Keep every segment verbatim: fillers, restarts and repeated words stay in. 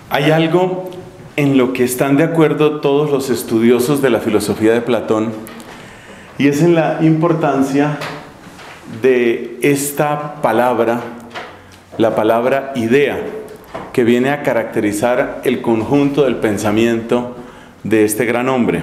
Hay algo en lo que están de acuerdo todos los estudiosos de la filosofía de Platón, y es en la importancia de esta palabra, la palabra idea, que viene a caracterizar el conjunto del pensamiento de este gran hombre.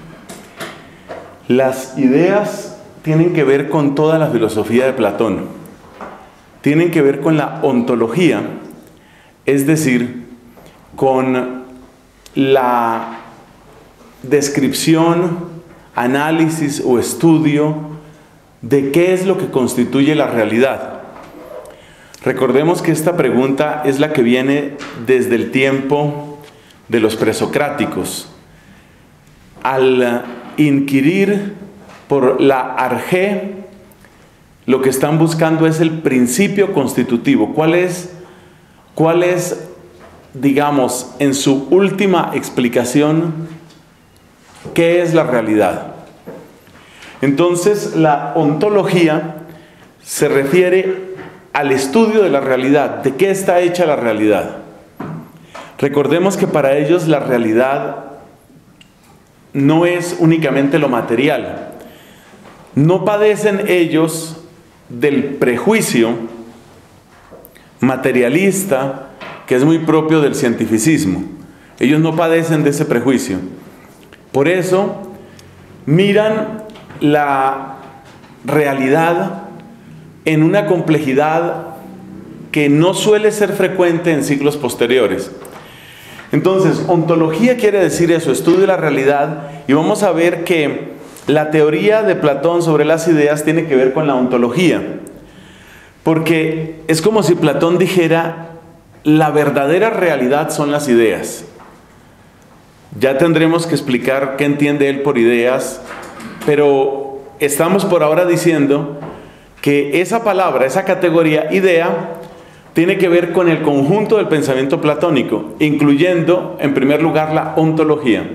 Las ideas tienen que ver con toda la filosofía de Platón, tienen que ver con la ontología, es decir, con la descripción, análisis o estudio de qué es lo que constituye la realidad. Recordemos que esta pregunta es la que viene desde el tiempo de los presocráticos. Al inquirir por la arjé, lo que están buscando es el principio constitutivo. ¿Cuál es, cuál es, digamos, en su última explicación, qué es la realidad? Entonces, la ontología se refiere al estudio de la realidad, de qué está hecha la realidad. Recordemos que para ellos la realidad no es únicamente lo material. No padecen ellos del prejuicio materialista que es muy propio del cientificismo. Ellos no padecen de ese prejuicio. Por eso miran la realidad en una complejidad que no suele ser frecuente en siglos posteriores. Entonces, ontología quiere decir eso, estudio de la realidad, y vamos a ver que la teoría de Platón sobre las ideas tiene que ver con la ontología, porque es como si Platón dijera, la verdadera realidad son las ideas. Ya tendremos que explicar qué entiende él por ideas, pero estamos por ahora diciendo que esa palabra, esa categoría idea, tiene que ver con el conjunto del pensamiento platónico, incluyendo, en primer lugar, la ontología.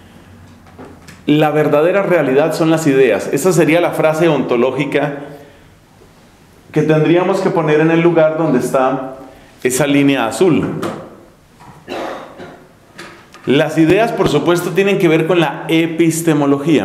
La verdadera realidad son las ideas. Esa sería la frase ontológica que tendríamos que poner en el lugar donde está esa línea azul. Las ideas, por supuesto, tienen que ver con la epistemología.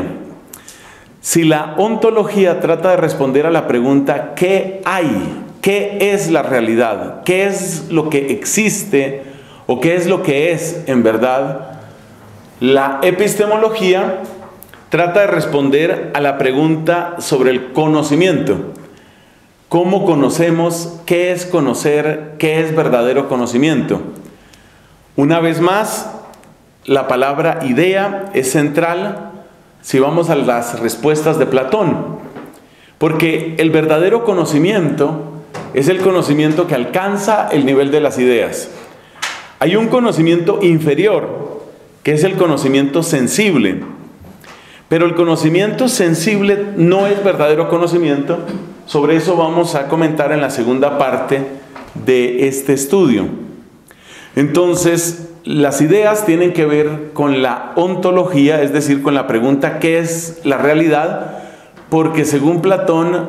Si la ontología trata de responder a la pregunta ¿qué hay? ¿Qué es la realidad? ¿Qué es lo que existe o qué es lo que es en verdad? La epistemología trata de responder a la pregunta sobre el conocimiento. ¿Cómo conocemos? ¿Qué es conocer? ¿Qué es verdadero conocimiento? Una vez más, la palabra idea es central si vamos a las respuestas de Platón, porque el verdadero conocimiento es el conocimiento que alcanza el nivel de las ideas. Hay un conocimiento inferior, que es el conocimiento sensible, pero el conocimiento sensible no es verdadero conocimiento. Sobre eso vamos a comentar en la segunda parte de este estudio. Entonces, las ideas tienen que ver con la ontología, es decir, con la pregunta ¿qué es la realidad? Porque según Platón,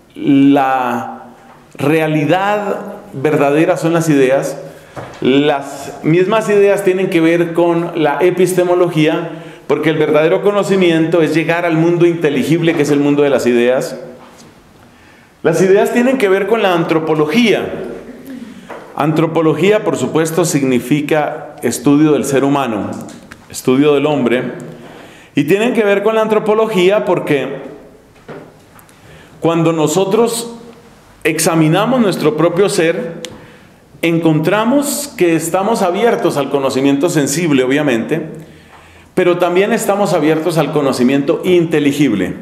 la realidad verdadera son las ideas. Las mismas ideas tienen que ver con la epistemología, porque el verdadero conocimiento es llegar al mundo inteligible, que es el mundo de las ideas. Las ideas tienen que ver con la antropología. Antropología, por supuesto, significa estudio del ser humano, estudio del hombre, y tienen que ver con la antropología porque cuando nosotros examinamos nuestro propio ser, encontramos que estamos abiertos al conocimiento sensible, obviamente, pero también estamos abiertos al conocimiento inteligible.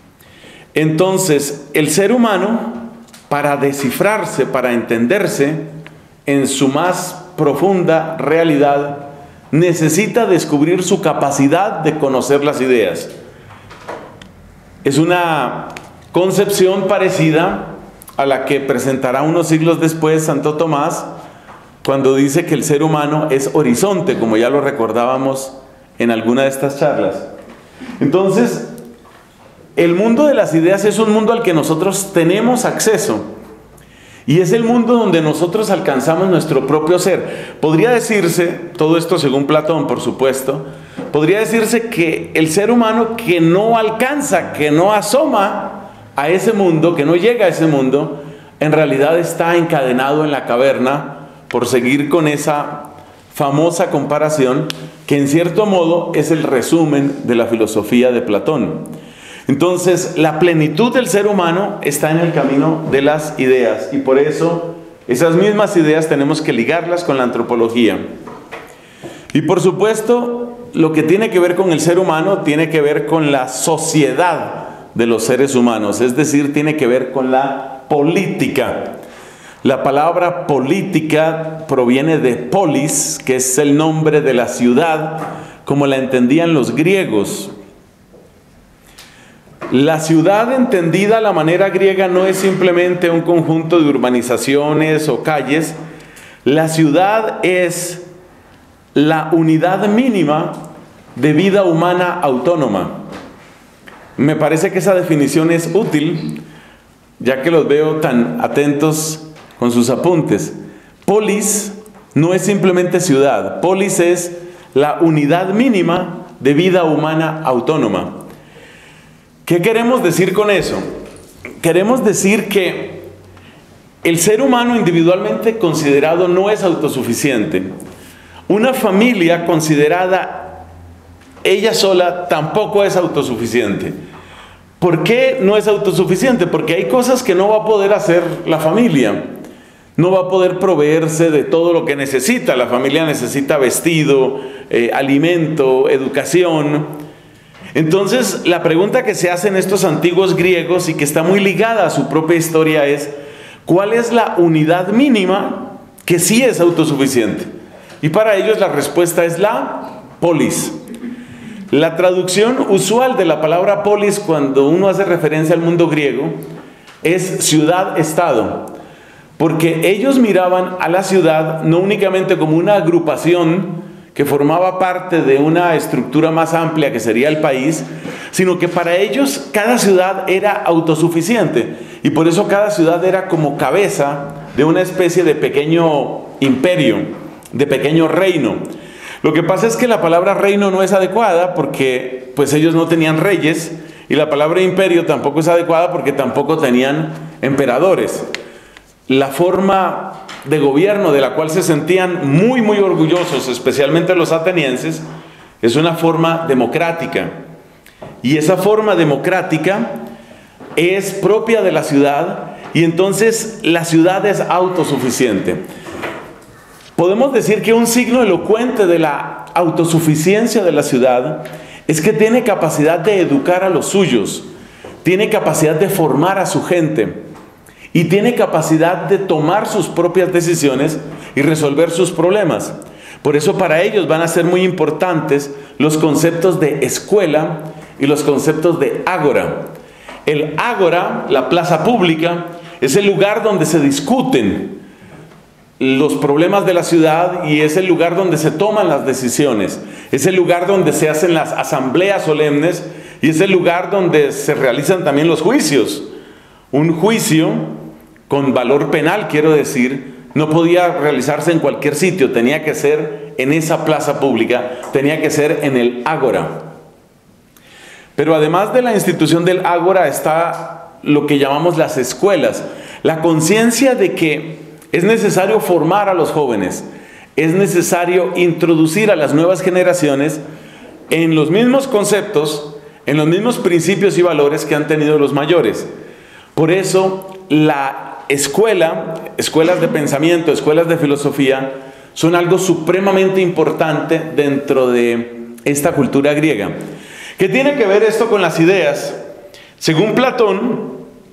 Entonces, el ser humano, para descifrarse, para entenderse en su más profunda realidad, necesita descubrir su capacidad de conocer las ideas. Es una concepción parecida a la que presentará unos siglos después Santo Tomás, cuando dice que el ser humano es horizonte, como ya lo recordábamos en alguna de estas charlas. Entonces, el mundo de las ideas es un mundo al que nosotros tenemos acceso, Y es el mundo donde nosotros alcanzamos nuestro propio ser. Podría decirse, todo esto según Platón, por supuesto, podría decirse que el ser humano que no alcanza, que no asoma a ese mundo, que no llega a ese mundo, en realidad está encadenado en la caverna, por seguir con esa famosa comparación, que en cierto modo es el resumen de la filosofía de Platón. Entonces, la plenitud del ser humano está en el camino de las ideas, y por eso esas mismas ideas tenemos que ligarlas con la antropología. Y por supuesto, lo que tiene que ver con el ser humano tiene que ver con la sociedad de los seres humanos, es decir, tiene que ver con la política. La palabra política proviene de polis, que es el nombre de la ciudad, como la entendían los griegos. La ciudad entendida a la manera griega no es simplemente un conjunto de urbanizaciones o calles. La ciudad es la unidad mínima de vida humana autónoma. Me parece que esa definición es útil, ya que los veo tan atentos con sus apuntes. Polis no es simplemente ciudad. Polis es la unidad mínima de vida humana autónoma. ¿Qué queremos decir con eso? Queremos decir que el ser humano individualmente considerado no es autosuficiente. Una familia considerada ella sola tampoco es autosuficiente. ¿Por qué no es autosuficiente? Porque hay cosas que no va a poder hacer la familia. No va a poder proveerse de todo lo que necesita. La familia necesita vestido, eh, alimento, educación. Entonces, la pregunta que se hacen estos antiguos griegos y que está muy ligada a su propia historia es: ¿cuál es la unidad mínima que sí es autosuficiente? Y para ellos la respuesta es la polis. La traducción usual de la palabra polis, cuando uno hace referencia al mundo griego, es ciudad-estado. Porque ellos miraban a la ciudad no únicamente como una agrupación que formaba parte de una estructura más amplia que sería el país, sino que para ellos cada ciudad era autosuficiente, y por eso cada ciudad era como cabeza de una especie de pequeño imperio, de pequeño reino. Lo que pasa es que la palabra reino no es adecuada porque pues ellos no tenían reyes, y la palabra imperio tampoco es adecuada porque tampoco tenían emperadores. La forma de gobierno de la cual se sentían muy muy orgullosos, especialmente los atenienses, es una forma democrática, y esa forma democrática es propia de la ciudad, y entonces la ciudad es autosuficiente. Podemos decir que un signo elocuente de la autosuficiencia de la ciudad es que tiene capacidad de educar a los suyos, tiene capacidad de formar a su gente, y tiene capacidad de tomar sus propias decisiones y resolver sus problemas. Por eso para ellos van a ser muy importantes los conceptos de escuela y los conceptos de ágora. El ágora, la plaza pública, es el lugar donde se discuten los problemas de la ciudad, y es el lugar donde se toman las decisiones. Es el lugar donde se hacen las asambleas solemnes, y es el lugar donde se realizan también los juicios. Un juicio con valor penal, quiero decir, no podía realizarse en cualquier sitio, tenía que ser en esa plaza pública, tenía que ser en el ágora. Pero además de la institución del ágora está lo que llamamos las escuelas, la conciencia de que es necesario formar a los jóvenes, es necesario introducir a las nuevas generaciones en los mismos conceptos, en los mismos principios y valores que han tenido los mayores. Por eso la escuela, escuelas de pensamiento, escuelas de filosofía, son algo supremamente importante dentro de esta cultura griega. ¿Qué tiene que ver esto con las ideas? Según Platón,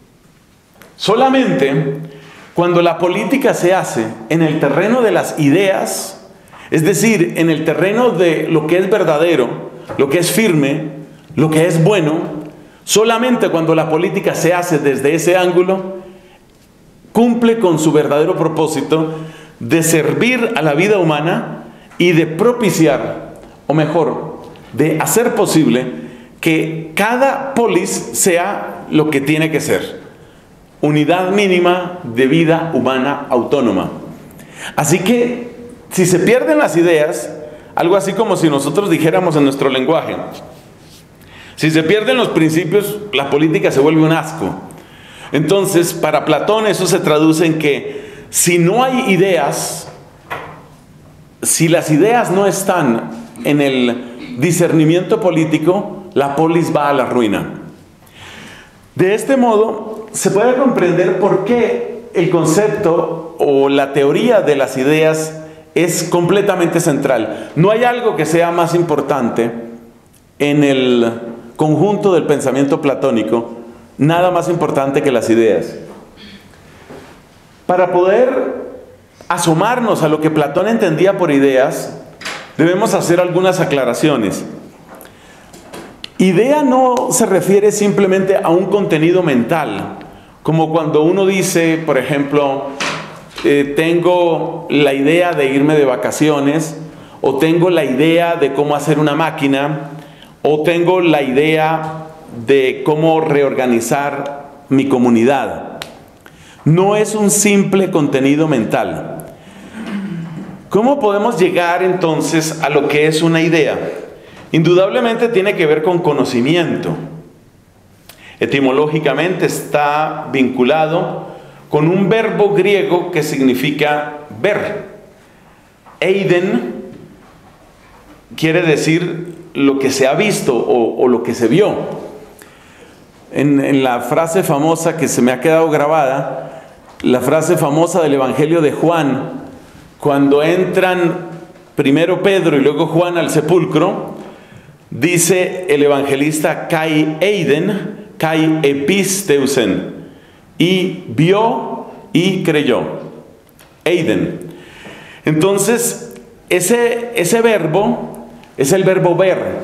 solamente cuando la política se hace en el terreno de las ideas, es decir, en el terreno de lo que es verdadero, lo que es firme, lo que es bueno, solamente cuando la política se hace desde ese ángulo, cumple con su verdadero propósito de servir a la vida humana y de propiciar, o mejor, de hacer posible que cada polis sea lo que tiene que ser. unidad mínima de vida humana autónoma. Así que, si se pierden las ideas, algo así como si nosotros dijéramos en nuestro lenguaje, si se pierden los principios, la política se vuelve un asco. Entonces, para Platón eso se traduce en que si no hay ideas, si las ideas no están en el discernimiento político, la polis va a la ruina. De este modo, se puede comprender por qué el concepto o la teoría de las ideas es completamente central. No hay algo que sea más importante en el conjunto del pensamiento platónico, nada más importante que las ideas. Para poder asomarnos a lo que Platón entendía por ideas, debemos hacer algunas aclaraciones. Idea no se refiere simplemente a un contenido mental, como cuando uno dice, por ejemplo, eh, tengo la idea de irme de vacaciones, o tengo la idea de cómo hacer una máquina, o tengo la idea de cómo reorganizar mi comunidad. No es un simple contenido mental. ¿Cómo podemos llegar entonces a lo que es una idea? Indudablemente tiene que ver con conocimiento. Etimológicamente está vinculado con un verbo griego que significa ver. Eiden quiere decir lo que se ha visto o, o lo que se vio. En, en la frase famosa que se me ha quedado grabada, la frase famosa del Evangelio de Juan, cuando entran primero Pedro y luego Juan al sepulcro, dice el evangelista kai eiden, kai episteusen, y vio y creyó. Eiden. Entonces, ese, ese verbo es el verbo ver.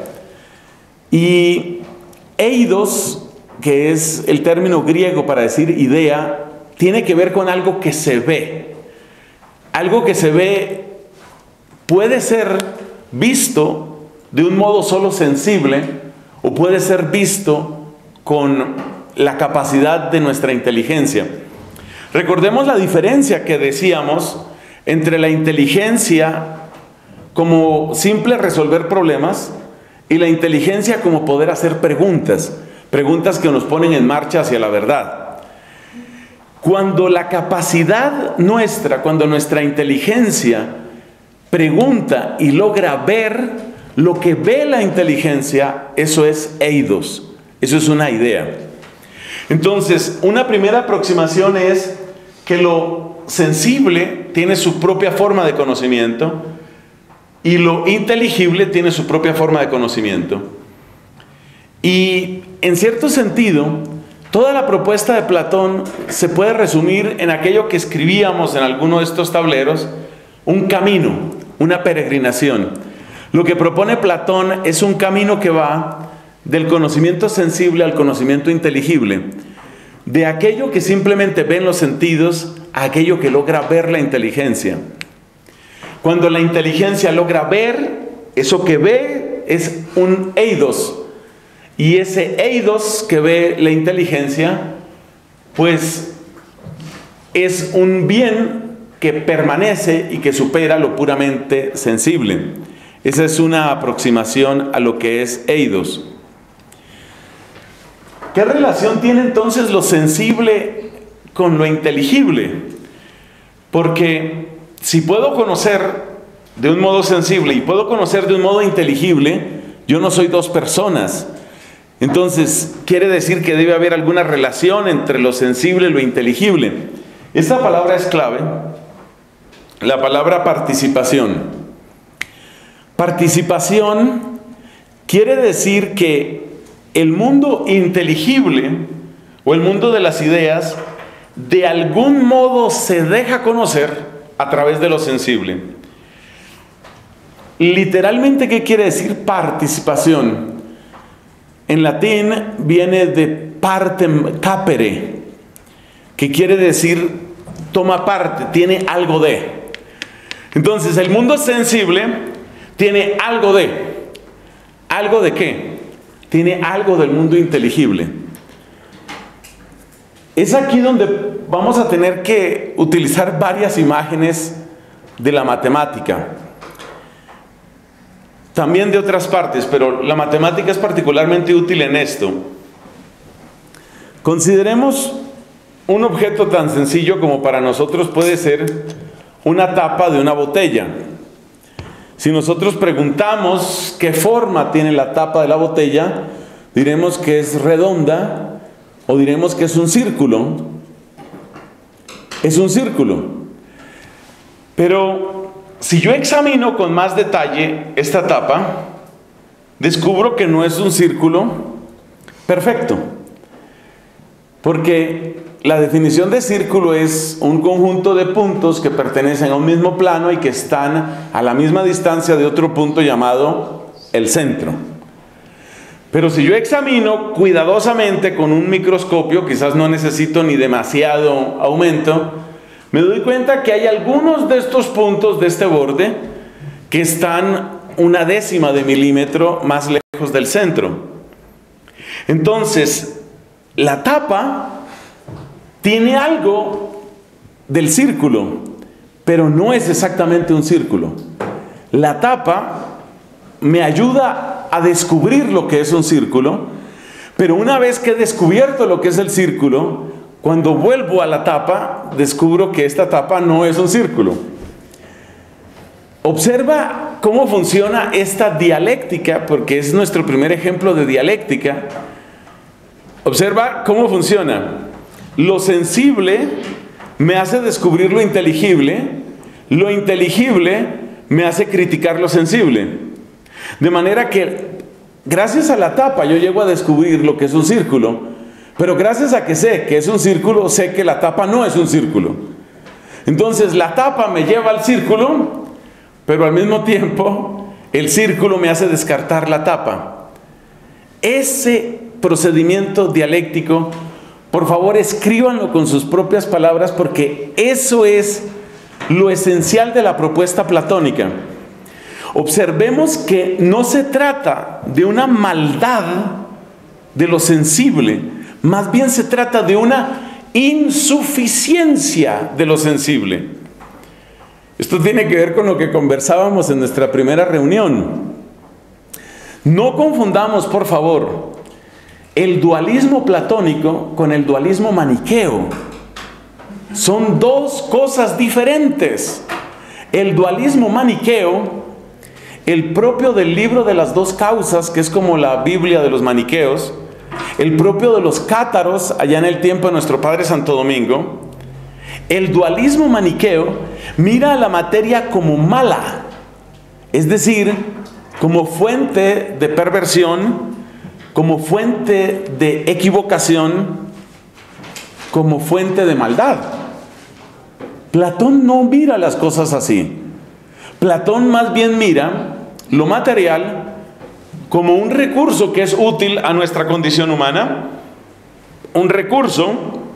Y eidos, que es el término griego para decir idea, tiene que ver con algo que se ve. Algo que se ve puede ser visto de un modo solo sensible o puede ser visto con la capacidad de nuestra inteligencia. Recordemos la diferencia que decíamos entre la inteligencia como simple resolver problemas y la inteligencia como poder hacer preguntas, preguntas que nos ponen en marcha hacia la verdad. Cuando la capacidad nuestra, cuando nuestra inteligencia pregunta y logra ver lo que ve la inteligencia, eso es eidos, eso es una idea. Entonces, una primera aproximación es que lo sensible tiene su propia forma de conocimiento y lo inteligible tiene su propia forma de conocimiento. Y en cierto sentido, toda la propuesta de Platón se puede resumir en aquello que escribíamos en alguno de estos tableros, un camino, una peregrinación. Lo que propone Platón es un camino que va del conocimiento sensible al conocimiento inteligible, de aquello que simplemente ven los sentidos a aquello que logra ver la inteligencia. Cuando la inteligencia logra ver, eso que ve es un eidos, y ese eidos que ve la inteligencia, pues es un bien que permanece y que supera lo puramente sensible. Esa es una aproximación a lo que es eidos. ¿Qué relación tiene entonces lo sensible con lo inteligible? Porque si puedo conocer de un modo sensible y puedo conocer de un modo inteligible, yo no soy dos personas. Entonces, quiere decir que debe haber alguna relación entre lo sensible y lo inteligible. Esta palabra es clave, la palabra participación. Participación quiere decir que el mundo inteligible o el mundo de las ideas de algún modo se deja conocer a través de lo sensible. Literalmente, ¿qué quiere decir participación? En latín viene de partem capere, que quiere decir toma parte, tiene algo de. Entonces, el mundo sensible tiene algo de. ¿Algo de qué? Tiene algo del mundo inteligible. Es aquí donde vamos a tener que utilizar varias imágenes de la matemática. También de otras partes, pero la matemática es particularmente útil en esto. Consideremos un objeto tan sencillo como para nosotros puede ser una tapa de una botella. Si nosotros preguntamos qué forma tiene la tapa de la botella, diremos que es redonda o diremos que es un círculo. Es un círculo. Pero si yo examino con más detalle esta tapa, descubro que no es un círculo perfecto. Porque la definición de círculo es un conjunto de puntos que pertenecen a un mismo plano y que están a la misma distancia de otro punto llamado el centro. Pero si yo examino cuidadosamente con un microscopio, quizás no necesito ni demasiado aumento, me doy cuenta que hay algunos de estos puntos de este borde que están una décima de milímetro más lejos del centro. Entonces, la tapa tiene algo del círculo, pero no es exactamente un círculo. La tapa me ayuda a descubrir lo que es un círculo, pero una vez que he descubierto lo que es el círculo, cuando vuelvo a la tapa, descubro que esta tapa no es un círculo. Observa cómo funciona esta dialéctica, porque es nuestro primer ejemplo de dialéctica. Observa cómo funciona. Lo sensible me hace descubrir lo inteligible, lo inteligible me hace criticar lo sensible. De manera que, gracias a la tapa, yo llego a descubrir lo que es un círculo, pero gracias a que sé que es un círculo, sé que la tapa no es un círculo. Entonces, la tapa me lleva al círculo, pero al mismo tiempo, el círculo me hace descartar la tapa. Ese procedimiento dialéctico, por favor, escríbanlo con sus propias palabras, porque eso es lo esencial de la propuesta platónica. Observemos que no se trata de una maldad de lo sensible, más bien se trata de una insuficiencia de lo sensible. Esto tiene que ver con lo que conversábamos en nuestra primera reunión. No confundamos, por favor, el dualismo platónico con el dualismo maniqueo. Son dos cosas diferentes. El dualismo maniqueo, el propio del libro de las dos causas, que es como la Biblia de los maniqueos, el propio de los cátaros, allá en el tiempo de nuestro Padre Santo Domingo, el dualismo maniqueo mira a la materia como mala, es decir, como fuente de perversión, como fuente de equivocación, como fuente de maldad. Platón no mira las cosas así. Platón más bien mira lo material como un recurso que es útil a nuestra condición humana, un recurso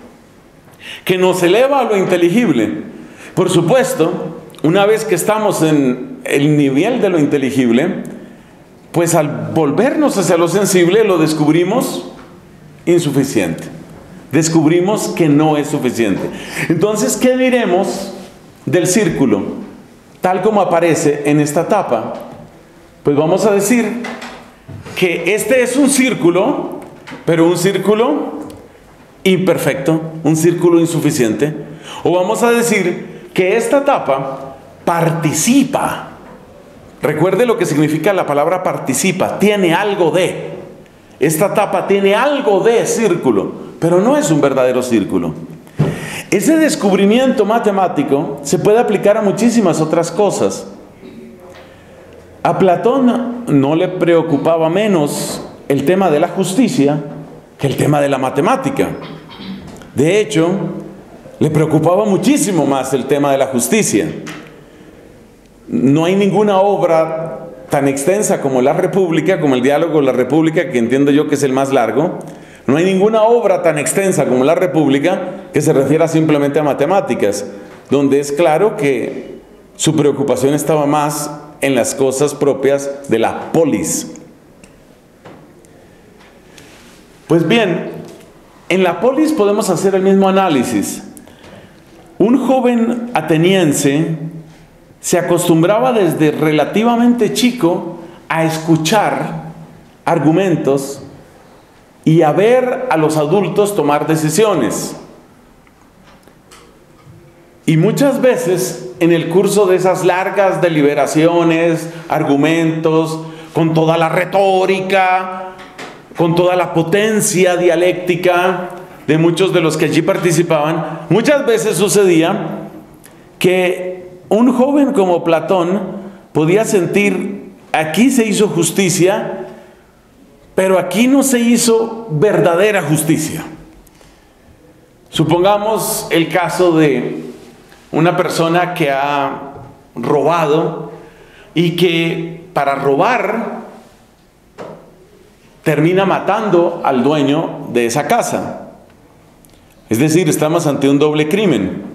que nos eleva a lo inteligible. Por supuesto, una vez que estamos en el nivel de lo inteligible, pues al volvernos hacia lo sensible lo descubrimos insuficiente. Descubrimos que no es suficiente. Entonces, ¿qué diremos del círculo tal como aparece en esta tapa? Pues vamos a decir que este es un círculo, pero un círculo imperfecto, un círculo insuficiente. O vamos a decir que esta tapa participa. Recuerde lo que significa la palabra participa, tiene algo de. Esta tapa tiene algo de círculo, pero no es un verdadero círculo. Ese descubrimiento matemático se puede aplicar a muchísimas otras cosas. A Platón no le preocupaba menos el tema de la justicia que el tema de la matemática. De hecho, le preocupaba muchísimo más el tema de la justicia. No hay ninguna obra tan extensa como La República, como el diálogo de la República, que entiendo yo que es el más largo. No hay ninguna obra tan extensa como La República que se refiera simplemente a matemáticas, donde es claro que su preocupación estaba más en las cosas propias de la polis. Pues bien, En la polis podemos hacer el mismo análisis. Un joven ateniense se acostumbraba desde relativamente chico a escuchar argumentos y a ver a los adultos tomar decisiones. Y muchas veces en el curso de esas largas deliberaciones, argumentos, con toda la retórica, con toda la potencia dialéctica de muchos de los que allí participaban, muchas veces sucedía que un joven como Platón podía sentir, aquí se hizo justicia, pero aquí no se hizo verdadera justicia. Supongamos el caso de una persona que ha robado y que para robar termina matando al dueño de esa casa. Es decir, estamos ante un doble crimen.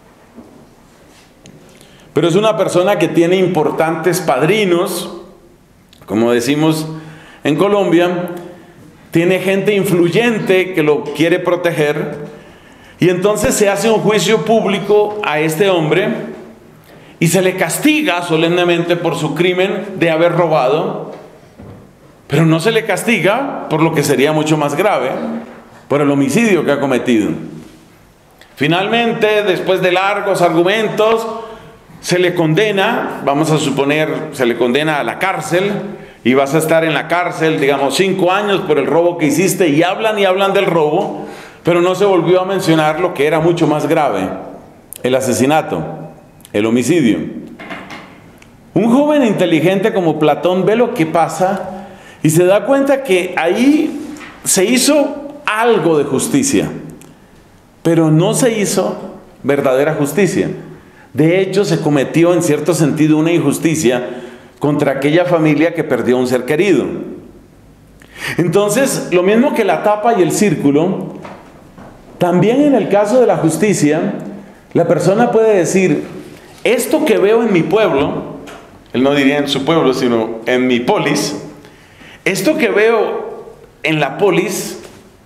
Pero es una persona que tiene importantes padrinos, como decimos en Colombia, tiene gente influyente que lo quiere proteger, y entonces se hace un juicio público a este hombre y se le castiga solemnemente por su crimen de haber robado, pero no se le castiga por lo que sería mucho más grave, por el homicidio que ha cometido. Finalmente, después de largos argumentos, se le condena, vamos a suponer, se le condena a la cárcel, y vas a estar en la cárcel, digamos, cinco años por el robo que hiciste, y hablan y hablan del robo, pero no se volvió a mencionar lo que era mucho más grave, el asesinato, el homicidio. Un joven inteligente como Platón ve lo que pasa y se da cuenta que ahí se hizo algo de justicia, pero no se hizo verdadera justicia. De hecho, se cometió en cierto sentido una injusticia contra aquella familia que perdió un ser querido. Entonces, lo mismo que la tapa y el círculo, también en el caso de la justicia, la persona puede decir, esto que veo en mi pueblo, él no diría en su pueblo, sino en mi polis, esto que veo en la polis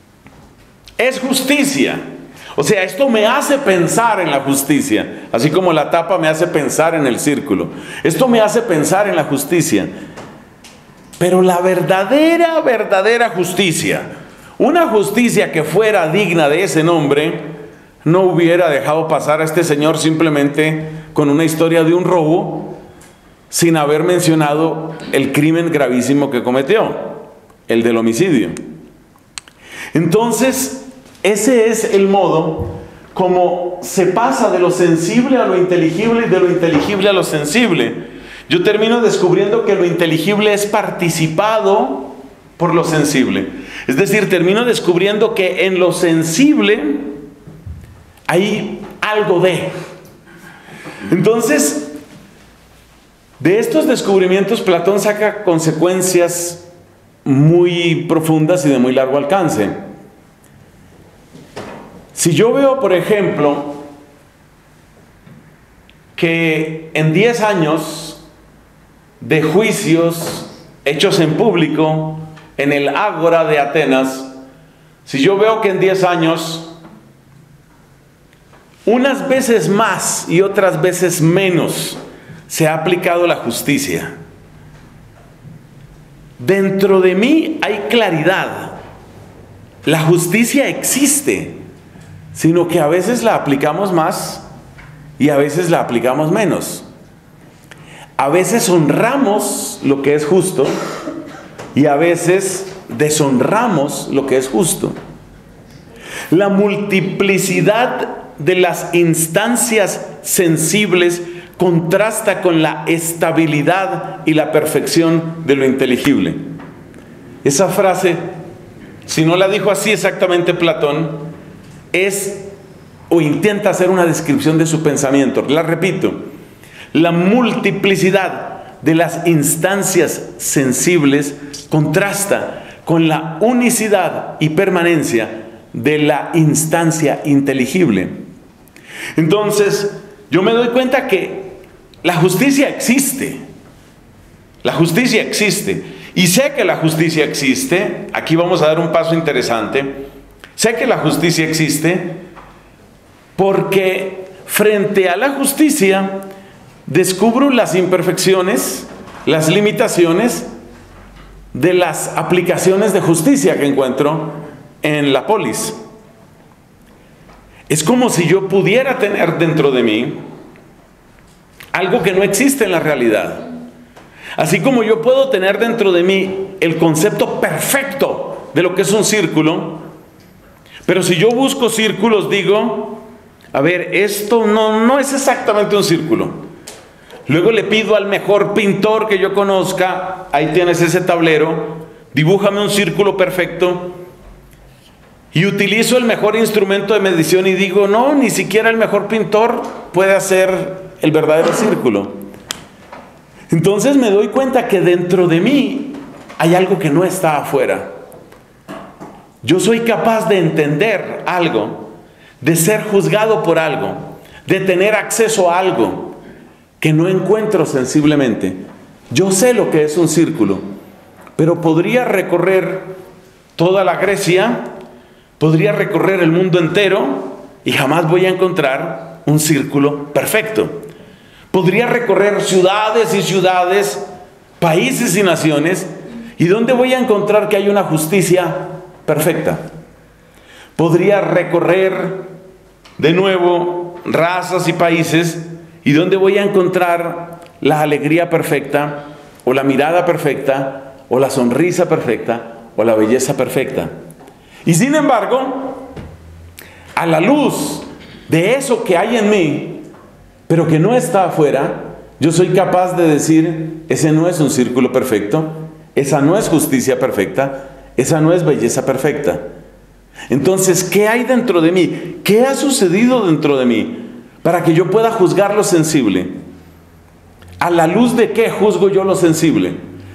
es justicia. O sea, esto me hace pensar en la justicia, así como la tapa me hace pensar en el círculo. Esto me hace pensar en la justicia. Pero la verdadera, verdadera justicia, una justicia que fuera digna de ese nombre, no hubiera dejado pasar a este señor simplemente con una historia de un robo, sin haber mencionado el crimen gravísimo que cometió, el del homicidio. Entonces, ese es el modo como se pasa de lo sensible a lo inteligible y de lo inteligible a lo sensible. Yo termino descubriendo que lo inteligible es participado por lo sensible. Es decir, termino descubriendo que en lo sensible hay algo de. Entonces, de estos descubrimientos Platón saca consecuencias muy profundas y de muy largo alcance. Si yo veo, por ejemplo, que en diez años de juicios hechos en público en el Ágora de Atenas, si yo veo que en diez años, unas veces más y otras veces menos, se ha aplicado la justicia, dentro de mí hay claridad. La justicia existe, sino que a veces la aplicamos más y a veces la aplicamos menos. A veces honramos lo que es justo y a veces deshonramos lo que es justo. La multiplicidad de las instancias sensibles contrasta con la estabilidad y la perfección de lo inteligible. Esa frase, si no la dijo así exactamente Platón, es o intenta hacer una descripción de su pensamiento. La repito, la multiplicidad de las instancias sensibles contrasta con la unicidad y permanencia de la instancia inteligible. Entonces, yo me doy cuenta que la justicia existe. La justicia existe. Y sé que la justicia existe. Aquí vamos a dar un paso interesante. Sé que la justicia existe porque frente a la justicia descubro las imperfecciones, las limitaciones de las aplicaciones de justicia que encuentro en la polis. Es como si yo pudiera tener dentro de mí algo que no existe en la realidad. Así como yo puedo tener dentro de mí el concepto perfecto de lo que es un círculo, pero si yo busco círculos digo, a ver, esto no, no es exactamente un círculo. Luego le pido al mejor pintor que yo conozca, ahí tienes ese tablero, dibújame un círculo perfecto. Y utilizo el mejor instrumento de medición y digo, no, ni siquiera el mejor pintor puede hacer el verdadero círculo. Entonces me doy cuenta que dentro de mí hay algo que no está afuera. Yo soy capaz de entender algo, de ser juzgado por algo, de tener acceso a algo que no encuentro sensiblemente. Yo sé lo que es un círculo, pero podría recorrer toda la Grecia, podría recorrer el mundo entero y jamás voy a encontrar un círculo perfecto. Podría recorrer ciudades y ciudades, países y naciones, ¿y dónde voy a encontrar que hay una justicia perfecta? Podría recorrer de nuevo razas y países, ¿y dónde voy a encontrar la alegría perfecta, o la mirada perfecta, o la sonrisa perfecta, o la belleza perfecta? Y sin embargo, a la luz de eso que hay en mí, pero que no está afuera, yo soy capaz de decir, ese no es un círculo perfecto, esa no es justicia perfecta, esa no es belleza perfecta. Entonces, ¿qué hay dentro de mí? ¿Qué ha sucedido dentro de mí para que yo pueda juzgar lo sensible? ¿A la luz de qué juzgo yo lo sensible?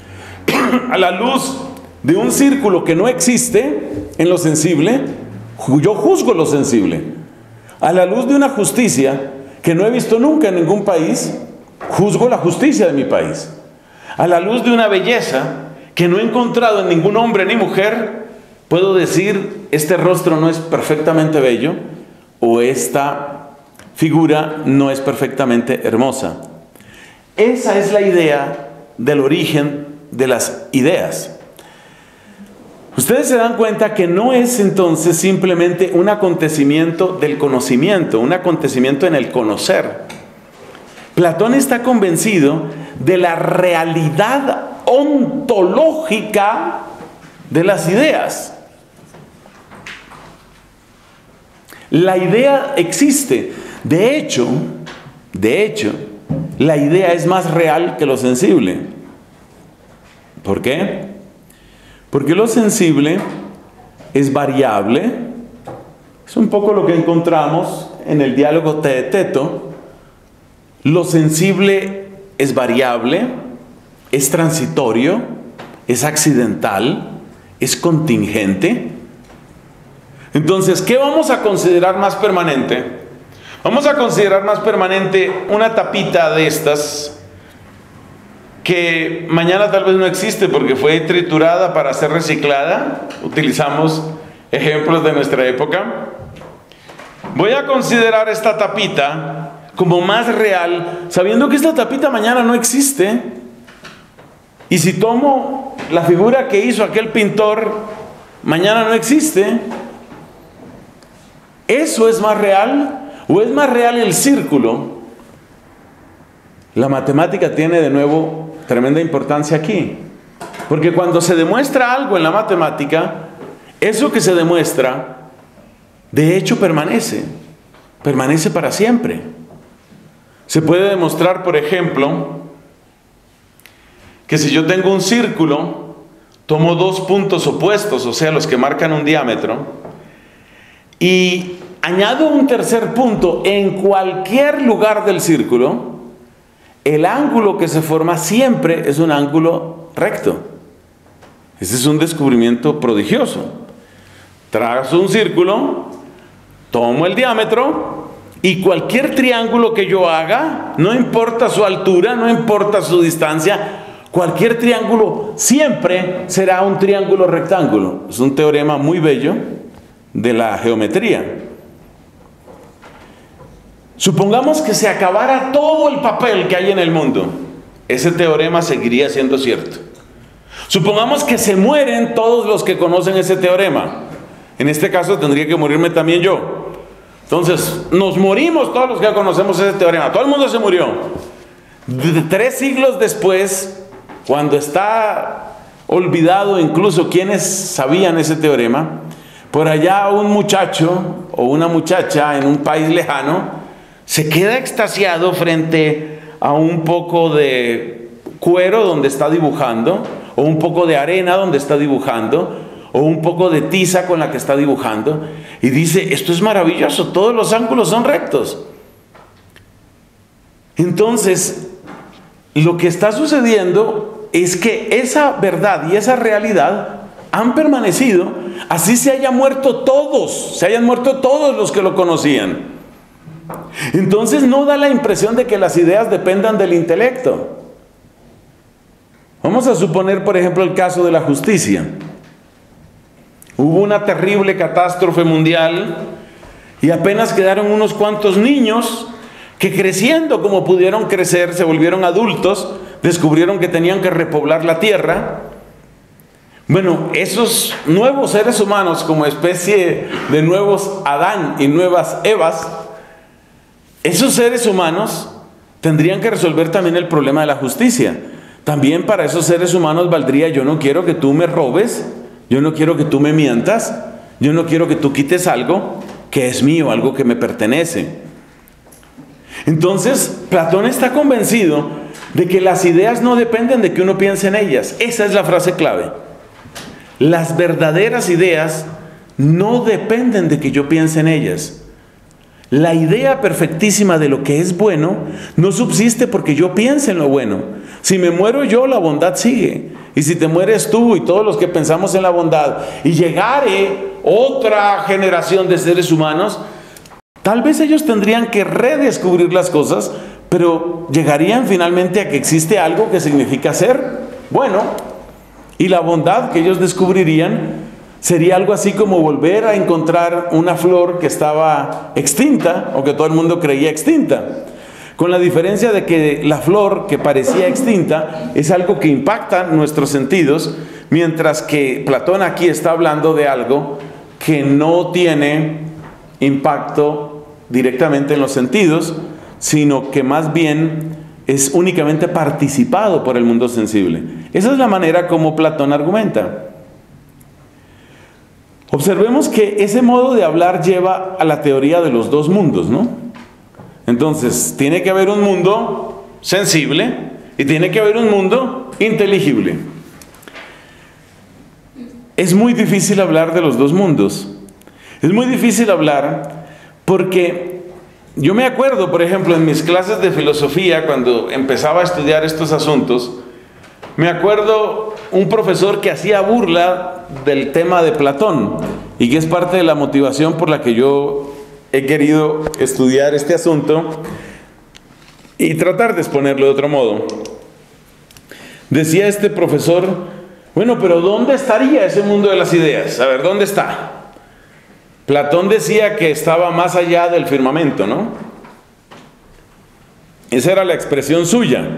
A la luz de un círculo que no existe en lo sensible, yo juzgo lo sensible. A la luz de una justicia que no he visto nunca en ningún país, juzgo la justicia de mi país. A la luz de una belleza que no he encontrado en ningún hombre ni mujer, puedo decir, este rostro no es perfectamente bello, o esta figura no es perfectamente hermosa. Esa es la idea del origen de las ideas. Ustedes se dan cuenta que no es entonces simplemente un acontecimiento del conocimiento, un acontecimiento en el conocer. Platón está convencido de la realidad ontológica de las ideas. La idea existe. De hecho, de hecho, la idea es más real que lo sensible. ¿Por qué? Porque lo sensible es variable. Es un poco lo que encontramos en el diálogo Teeteto. Lo sensible es variable, es transitorio, es accidental, es contingente. Entonces, ¿qué vamos a considerar más permanente? Vamos a considerar más permanente una tapita de estas que mañana tal vez no existe porque fue triturada para ser reciclada. Utilizamos ejemplos de nuestra época. Voy a considerar esta tapita como más real, sabiendo que esta tapita mañana no existe. Y si tomo la figura que hizo aquel pintor, mañana no existe. ¿Eso es más real? ¿O es más real el círculo? La matemática tiene de nuevo tremenda importancia aquí. Porque cuando se demuestra algo en la matemática, eso que se demuestra, de hecho permanece. Permanece para siempre. Se puede demostrar, por ejemplo, que si yo tengo un círculo, tomo dos puntos opuestos, o sea, los que marcan un diámetro, y añado un tercer punto en cualquier lugar del círculo, el ángulo que se forma siempre es un ángulo recto. Ese es un descubrimiento prodigioso. Trazo un círculo, tomo el diámetro, y cualquier triángulo que yo haga, no importa su altura, no importa su distancia, cualquier triángulo siempre será un triángulo rectángulo. Es un teorema muy bello de la geometría. Supongamos que se acabara todo el papel que hay en el mundo. Ese teorema seguiría siendo cierto. Supongamos que se mueren todos los que conocen ese teorema. En este caso tendría que morirme también yo. Entonces, nos morimos todos los que conocemos ese teorema. Todo el mundo se murió. De tres siglos después, cuando está olvidado incluso quienes sabían ese teorema, por allá un muchacho o una muchacha en un país lejano se queda extasiado frente a un poco de cuero donde está dibujando, o un poco de arena donde está dibujando, o un poco de tiza con la que está dibujando, y dice: esto es maravilloso, todos los ángulos son rectos. Entonces, lo que está sucediendo es que esa verdad y esa realidad han permanecido, así se hayan muerto todos, se hayan muerto todos los que lo conocían. Entonces no da la impresión de que las ideas dependan del intelecto. Vamos a suponer, por ejemplo, el caso de la justicia. Hubo una terrible catástrofe mundial y apenas quedaron unos cuantos niños que, creciendo como pudieron crecer, se volvieron adultos, descubrieron que tenían que repoblar la tierra. Bueno, esos nuevos seres humanos, como especie de nuevos Adán y nuevas Evas, esos seres humanos tendrían que resolver también el problema de la justicia. También para esos seres humanos valdría: yo no quiero que tú me robes, yo no quiero que tú me mientas, yo no quiero que tú quites algo que es mío, algo que me pertenece. Entonces, Platón está convencido de que las ideas no dependen de que uno piense en ellas. Esa es la frase clave. Las verdaderas ideas no dependen de que yo piense en ellas. La idea perfectísima de lo que es bueno no subsiste porque yo piense en lo bueno. Si me muero yo, la bondad sigue. Y si te mueres tú y todos los que pensamos en la bondad, y llegare otra generación de seres humanos, tal vez ellos tendrían que redescubrir las cosas, pero llegarían finalmente a que existe algo que significa ser bueno. Y la bondad que ellos descubrirían sería algo así como volver a encontrar una flor que estaba extinta, o que todo el mundo creía extinta, con la diferencia de que la flor que parecía extinta es algo que impacta nuestros sentidos, mientras que Platón aquí está hablando de algo que no tiene impacto directamente en los sentidos, sino que más bien es únicamente participado por el mundo sensible. Esa es la manera como Platón argumenta. Observemos que ese modo de hablar lleva a la teoría de los dos mundos, ¿no? Entonces, tiene que haber un mundo sensible y tiene que haber un mundo inteligible. Es muy difícil hablar de los dos mundos. Es muy difícil hablar porque yo me acuerdo, por ejemplo, en mis clases de filosofía, cuando empezaba a estudiar estos asuntos, me acuerdo un profesor que hacía burla del tema de Platón, y que es parte de la motivación por la que yo he querido estudiar este asunto y tratar de exponerlo de otro modo. Decía este profesor: bueno, pero ¿dónde estaría ese mundo de las ideas? A ver, ¿dónde está? Platón decía que estaba más allá del firmamento, ¿no? Esa era la expresión suya.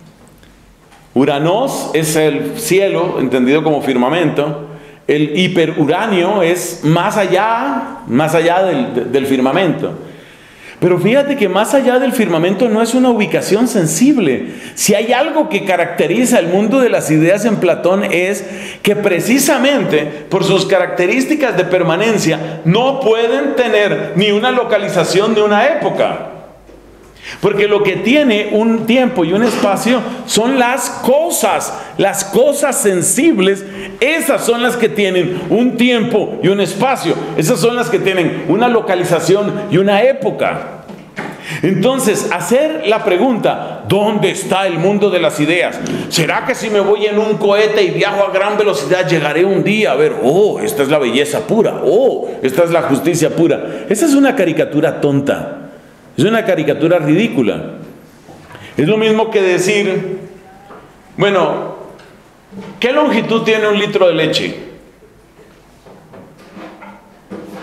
Uranos es el cielo, entendido como firmamento. El hiperuránio es más allá, más allá del, del firmamento. Pero fíjate que más allá del firmamento no es una ubicación sensible. Si hay algo que caracteriza el mundo de las ideas en Platón, es que precisamente por sus características de permanencia no pueden tener ni una localización ni una época. Porque lo que tiene un tiempo y un espacio son las cosas, las cosas sensibles. Esas son las que tienen un tiempo y un espacio. Esas son las que tienen una localización y una época. Entonces, hacer la pregunta: ¿dónde está el mundo de las ideas? ¿Será que si me voy en un cohete y viajo a gran velocidad llegaré un día a ver, oh, esta es la belleza pura, oh, esta es la justicia pura? Esa es una caricatura tonta. Es una caricatura ridícula. Es lo mismo que decir, bueno, ¿qué longitud tiene un litro de leche?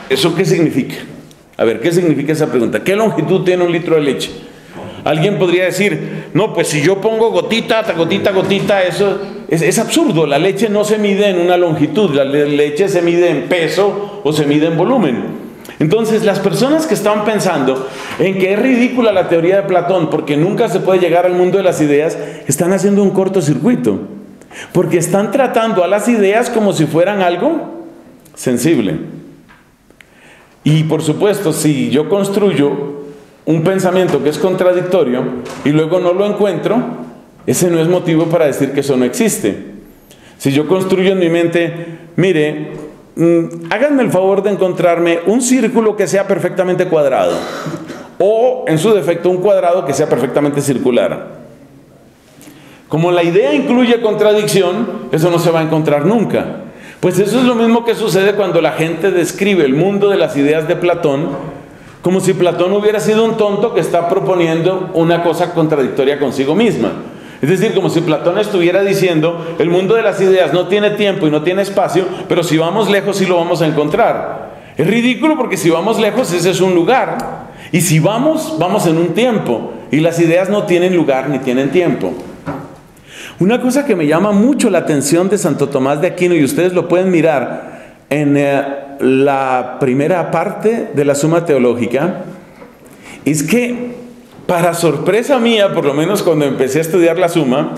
¿Eso qué significa? A ver, ¿qué significa esa pregunta? ¿Qué longitud tiene un litro de leche? Alguien podría decir, no, pues si yo pongo gotita, gotita, gotita, eso es, es absurdo. La leche no se mide en una longitud, la leche se mide en peso o se mide en volumen. Entonces, las personas que están pensando en que es ridícula la teoría de Platón porque nunca se puede llegar al mundo de las ideas, están haciendo un cortocircuito. Porque están tratando a las ideas como si fueran algo sensible. Y por supuesto, si yo construyo un pensamiento que es contradictorio y luego no lo encuentro, ese no es motivo para decir que eso no existe. Si yo construyo en mi mente, mire, mmm, háganme el favor de encontrarme un círculo que sea perfectamente cuadrado, o en su defecto un cuadrado que sea perfectamente circular. Como la idea incluye contradicción, eso no se va a encontrar nunca. Pues eso es lo mismo que sucede cuando la gente describe el mundo de las ideas de Platón como si Platón hubiera sido un tonto que está proponiendo una cosa contradictoria consigo misma. Es decir, como si Platón estuviera diciendo, el mundo de las ideas no tiene tiempo y no tiene espacio, pero si vamos lejos sí lo vamos a encontrar. Es ridículo porque si vamos lejos ese es un lugar, y si vamos, vamos en un tiempo, y las ideas no tienen lugar ni tienen tiempo. Una cosa que me llama mucho la atención de Santo Tomás de Aquino, y ustedes lo pueden mirar en eh, la primera parte de la Suma Teológica, es que, para sorpresa mía, por lo menos cuando empecé a estudiar la Suma,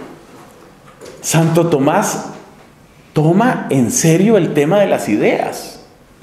Santo Tomás toma en serio el tema de las ideas.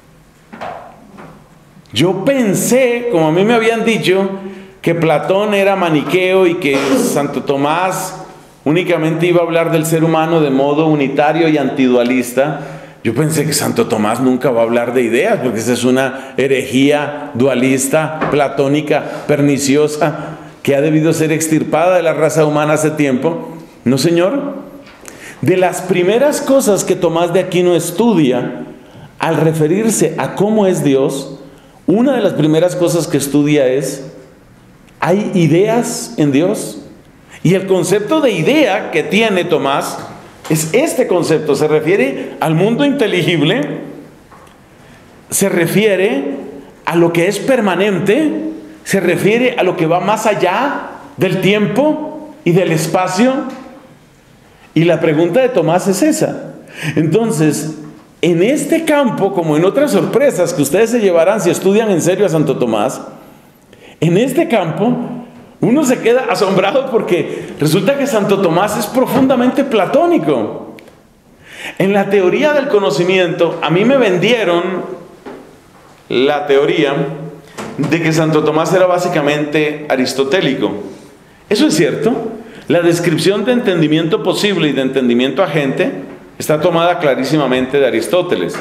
Yo pensé, como a mí me habían dicho, que Platón era maniqueo y que Santo Tomás únicamente iba a hablar del ser humano de modo unitario y antidualista. Yo pensé que Santo Tomás nunca va a hablar de ideas, porque esa es una herejía dualista, platónica, perniciosa, que ha debido ser extirpada de la raza humana hace tiempo. No, señor. De las primeras cosas que Tomás de Aquino estudia al referirse a cómo es Dios, una de las primeras cosas que estudia es, ¿hay ideas en Dios? Y el concepto de idea que tiene Tomás es este concepto, se refiere al mundo inteligible, se refiere a lo que es permanente, se refiere a lo que va más allá del tiempo y del espacio. Y la pregunta de Tomás es esa. Entonces, en este campo, como en otras sorpresas que ustedes se llevarán si estudian en serio a Santo Tomás, en este campo uno se queda asombrado porque resulta que Santo Tomás es profundamente platónico. En la teoría del conocimiento, a mí me vendieron la teoría de que Santo Tomás era básicamente aristotélico. Eso es cierto. La descripción de entendimiento posible y de entendimiento agente está tomada clarísimamente de Aristóteles.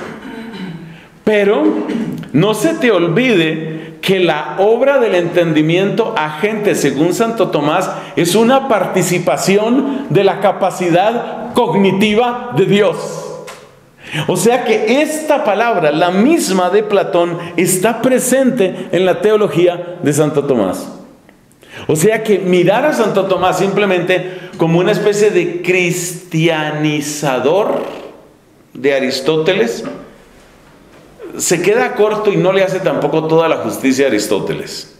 Pero no se te olvide que la obra del entendimiento agente, según Santo Tomás, es una participación de la capacidad cognitiva de Dios. O sea que esta palabra, la misma de Platón, está presente en la teología de Santo Tomás. O sea que mirar a Santo Tomás simplemente como una especie de cristianizador de Aristóteles se queda corto y no le hace tampoco toda la justicia a Aristóteles.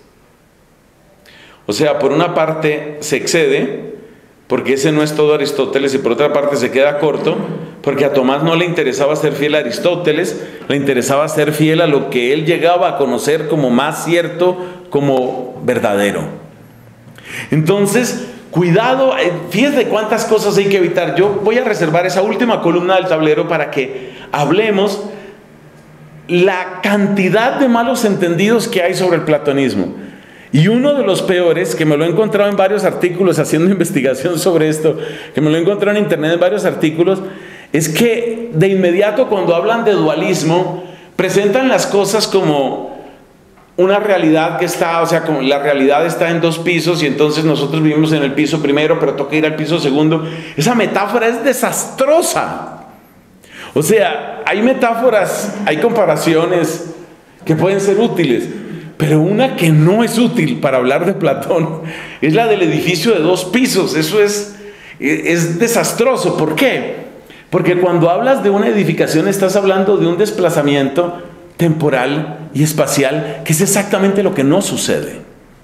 O sea, por una parte se excede, porque ese no es todo Aristóteles, y por otra parte se queda corto, porque a Tomás no le interesaba ser fiel a Aristóteles, le interesaba ser fiel a lo que él llegaba a conocer como más cierto, como verdadero. Entonces, cuidado, fíjate cuántas cosas hay que evitar. Yo voy a reservar esa última columna del tablero para que hablemos la cantidad de malos entendidos que hay sobre el platonismo. Y uno de los peores, que me lo he encontrado en varios artículos haciendo investigación sobre esto, que me lo he encontrado en internet en varios artículos, es que de inmediato cuando hablan de dualismo, presentan las cosas como una realidad que está, o sea, como la realidad está en dos pisos y entonces nosotros vivimos en el piso primero, pero toca ir al piso segundo. Esa metáfora es desastrosa. O sea, hay metáforas, hay comparaciones que pueden ser útiles, pero una que no es útil para hablar de Platón es la del edificio de dos pisos. Eso es, es desastroso. ¿Por qué? Porque cuando hablas de una edificación estás hablando de un desplazamiento temporal y espacial, que es exactamente lo que no sucede.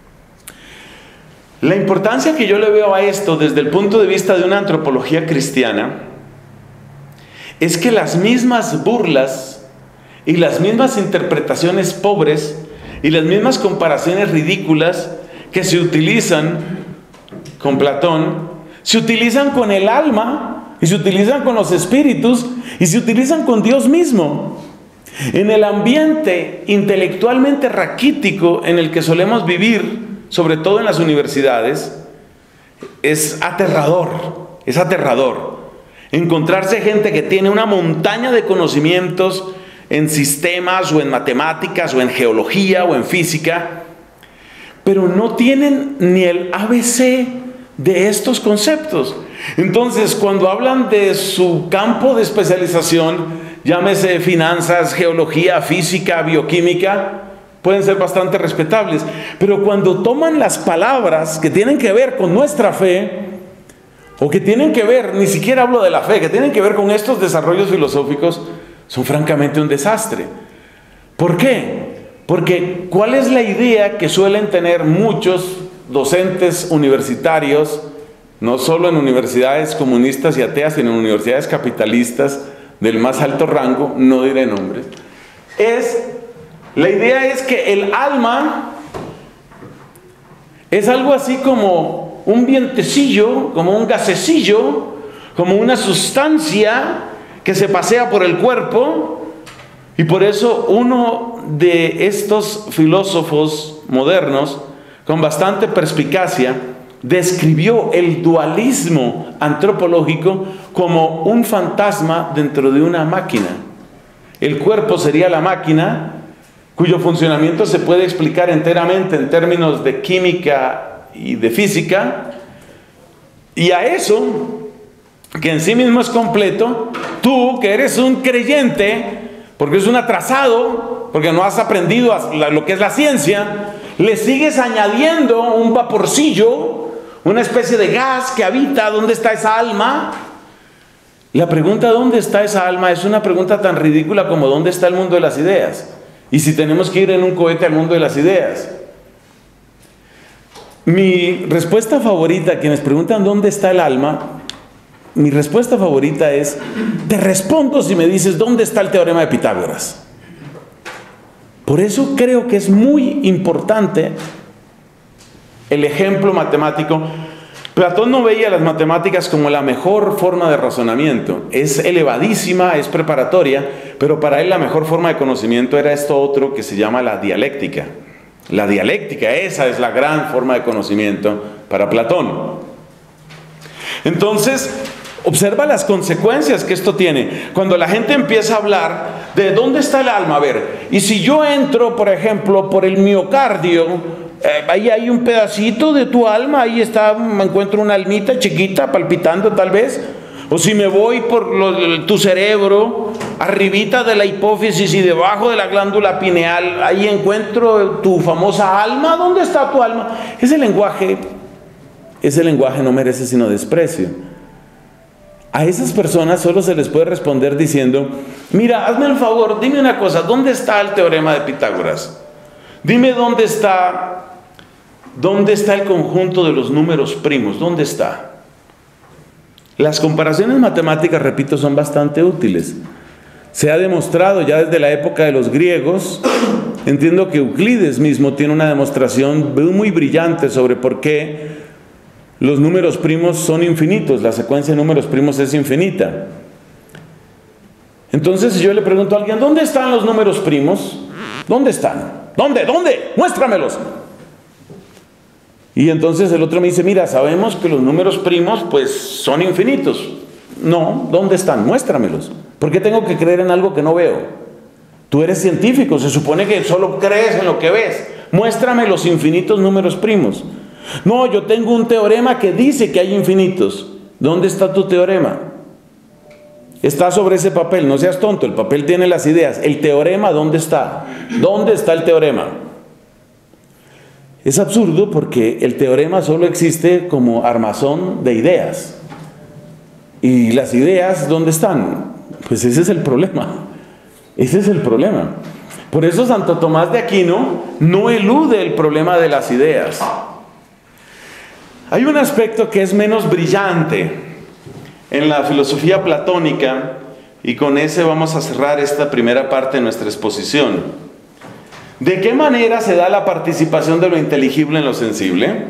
La importancia que yo le veo a esto desde el punto de vista de una antropología cristiana es que las mismas burlas y las mismas interpretaciones pobres y las mismas comparaciones ridículas que se utilizan con Platón, se utilizan con el alma y se utilizan con los espíritus y se utilizan con Dios mismo. En el ambiente intelectualmente raquítico en el que solemos vivir, sobre todo en las universidades, es aterrador, es aterrador encontrarse gente que tiene una montaña de conocimientos en sistemas o en matemáticas o en geología o en física, pero no tienen ni el A B C de estos conceptos. Entonces, cuando hablan de su campo de especialización, llámese finanzas, geología, física, bioquímica, pueden ser bastante respetables, pero cuando toman las palabras que tienen que ver con nuestra fe, o que tienen que ver, ni siquiera hablo de la fe, que tienen que ver con estos desarrollos filosóficos, son francamente un desastre. ¿Por qué? Porque ¿cuál es la idea que suelen tener muchos docentes universitarios, no solo en universidades comunistas y ateas, sino en universidades capitalistas del más alto rango, no diré nombres? Es, la idea es que el alma es algo así como un vientecillo, como un gasecillo, como una sustancia que se pasea por el cuerpo, y por eso uno de estos filósofos modernos, con bastante perspicacia, describió el dualismo antropológico como un fantasma dentro de una máquina. El cuerpo sería la máquina, cuyo funcionamiento se puede explicar enteramente en términos de química y de física, y a eso, que en sí mismo es completo, tú que eres un creyente, porque es un atrasado, porque no has aprendido lo que es la ciencia, le sigues añadiendo un vaporcillo, una especie de gas que habita. ¿Dónde está esa alma? La pregunta ¿dónde está esa alma? Es una pregunta tan ridícula como ¿dónde está el mundo de las ideas? Y si tenemos que ir en un cohete al mundo de las ideas. Mi respuesta favorita a quienes preguntan ¿dónde está el alma? Mi respuesta favorita es, te respondo si me dices ¿dónde está el teorema de Pitágoras? Por eso creo que es muy importante el ejemplo matemático. Platón no veía las matemáticas como la mejor forma de razonamiento. Es elevadísima, es preparatoria, pero para él la mejor forma de conocimiento era esto otro que se llama la dialéctica. La dialéctica, esa es la gran forma de conocimiento para Platón. Entonces, observa las consecuencias que esto tiene. Cuando la gente empieza a hablar de dónde está el alma, a ver, y si yo entro, por ejemplo, por el miocardio, eh, ahí hay un pedacito de tu alma, ahí está, me encuentro una almita chiquita palpitando tal vez, o si me voy por lo, tu cerebro, arribita de la hipófisis y debajo de la glándula pineal, ahí encuentro tu famosa alma. ¿Dónde está tu alma? Ese lenguaje, ese lenguaje no merece sino desprecio. A esas personas solo se les puede responder diciendo, mira, hazme el favor, dime una cosa, ¿dónde está el teorema de Pitágoras? Dime dónde está, dónde está el conjunto de los números primos, ¿dónde está? Las comparaciones matemáticas, repito, son bastante útiles. Se ha demostrado ya desde la época de los griegos, entiendo que Euclides mismo tiene una demostración muy brillante sobre por qué los números primos son infinitos, la secuencia de números primos es infinita. Entonces, si yo le pregunto a alguien, ¿dónde están los números primos? ¿Dónde están? ¿Dónde? ¿Dónde? Muéstramelos. Y entonces el otro me dice, mira, sabemos que los números primos pues son infinitos. No, ¿dónde están? Muéstramelos. ¿Por qué tengo que creer en algo que no veo? Tú eres científico, se supone que solo crees en lo que ves. Muéstrame los infinitos números primos. No, yo tengo un teorema que dice que hay infinitos. ¿Dónde está tu teorema? Está sobre ese papel, no seas tonto, el papel tiene las ideas. El teorema, ¿dónde está? ¿Dónde está el teorema? Es absurdo porque el teorema solo existe como armazón de ideas. ¿Y las ideas dónde están? Pues ese es el problema. Ese es el problema. Por eso Santo Tomás de Aquino no elude el problema de las ideas. Hay un aspecto que es menos brillante en la filosofía platónica, y con ese vamos a cerrar esta primera parte de nuestra exposición. ¿De qué manera se da la participación de lo inteligible en lo sensible?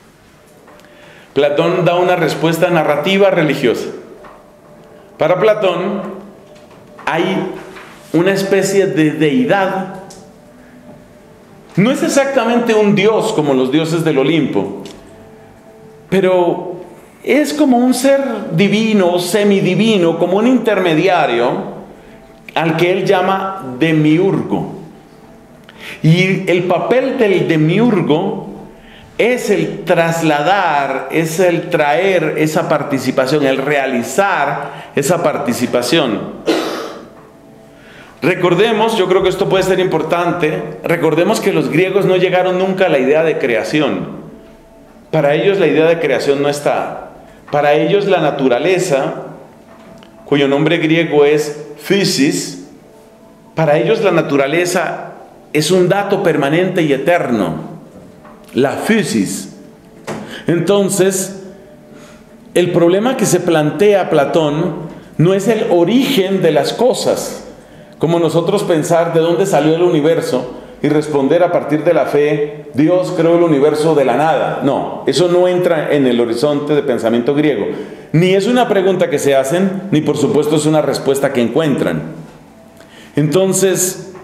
Platón da una respuesta narrativa religiosa. Para Platón hay una especie de deidad. No es exactamente un dios como los dioses del Olimpo, pero es como un ser divino, semidivino, como un intermediario al que él llama demiurgo. Y el papel del demiurgo es el trasladar, es el traer esa participación, el realizar esa participación. Recordemos, yo creo que esto puede ser importante, recordemos que los griegos no llegaron nunca a la idea de creación. Para ellos la idea de creación no está. Para ellos la naturaleza, cuyo nombre griego es physis, para ellos la naturaleza es un dato permanente y eterno, la physis. Entonces, el problema que se plantea Platón no es el origen de las cosas, como nosotros pensar de dónde salió el universo y responder a partir de la fe, Dios creó el universo de la nada. No, eso no entra en el horizonte de pensamiento griego. Ni es una pregunta que se hacen, ni por supuesto es una respuesta que encuentran. Entonces,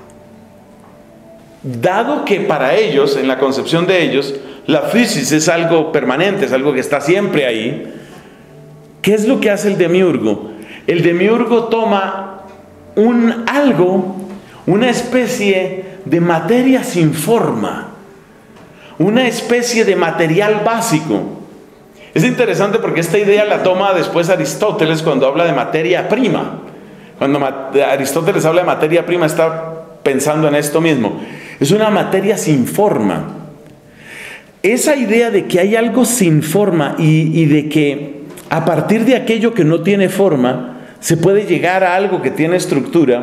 dado que para ellos, en la concepción de ellos, la physis es algo permanente, es algo que está siempre ahí, ¿qué es lo que hace el demiurgo? El demiurgo toma un algo, una especie de materia sin forma, una especie de material básico. Es interesante porque esta idea la toma después Aristóteles cuando habla de materia prima. Cuando Aristóteles habla de materia prima está pensando en esto mismo. Es una materia sin forma. Esa idea de que hay algo sin forma y, y de que a partir de aquello que no tiene forma se puede llegar a algo que tiene estructura,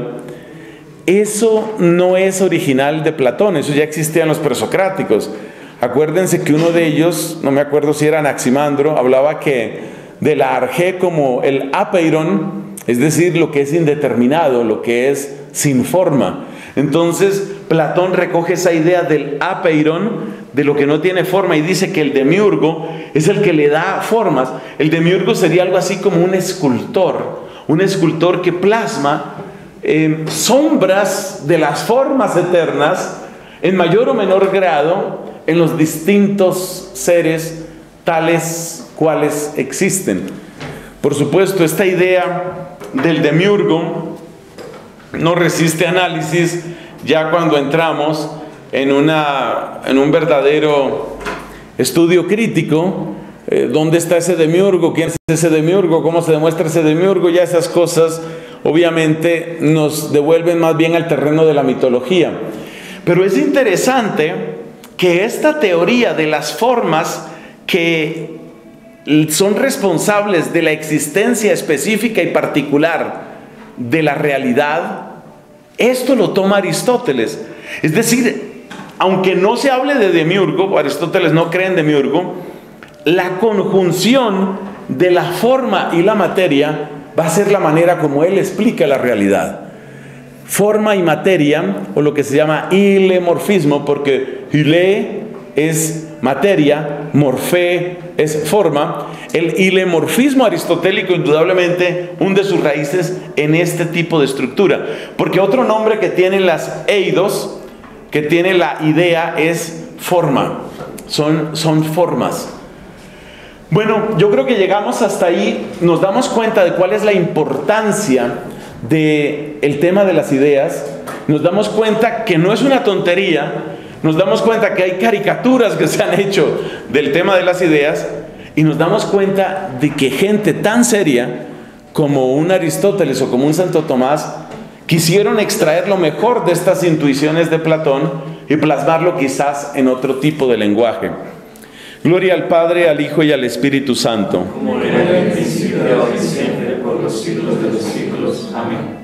eso no es original de Platón, eso ya existía en los presocráticos. Acuérdense que uno de ellos, no me acuerdo si era Anaximandro, hablaba que de la argé como el apeiron, es decir, lo que es indeterminado, lo que es sin forma. Entonces Platón recoge esa idea del apeiron, de lo que no tiene forma, y dice que el demiurgo es el que le da formas. El demiurgo sería algo así como un escultor, un escultor que plasma eh, sombras de las formas eternas en mayor o menor grado en los distintos seres tales cuales existen. Por supuesto, esta idea del demiurgo no resiste análisis ya cuando entramos en, una, en un verdadero estudio crítico. Eh, ¿Dónde está ese demiurgo? ¿Quién es ese demiurgo? ¿Cómo se demuestra ese demiurgo? Ya esas cosas obviamente nos devuelven más bien al terreno de la mitología. Pero es interesante que esta teoría de las formas que son responsables de la existencia específica y particular de la realidad, esto lo toma Aristóteles. Es decir, aunque no se hable de demiurgo, Aristóteles no cree en demiurgo, la conjunción de la forma y la materia va a ser la manera como él explica la realidad. Forma y materia, o lo que se llama hilemorfismo, porque hile es materia, morfé es forma. El hilemorfismo aristotélico indudablemente hunde sus raíces en este tipo de estructura, porque otro nombre que tienen las eidos, que tiene la idea, es forma, son, son formas. Bueno, yo creo que llegamos hasta ahí, nos damos cuenta de cuál es la importancia del tema de las ideas, nos damos cuenta que no es una tontería, nos damos cuenta que hay caricaturas que se han hecho del tema de las ideas, y nos damos cuenta de que gente tan seria como un Aristóteles o como un Santo Tomás quisieron extraer lo mejor de estas intuiciones de Platón y plasmarlo quizás en otro tipo de lenguaje. Gloria al Padre, al Hijo y al Espíritu Santo. Como era en el principio, ahora y siempre, por los siglos de los siglos. Amén.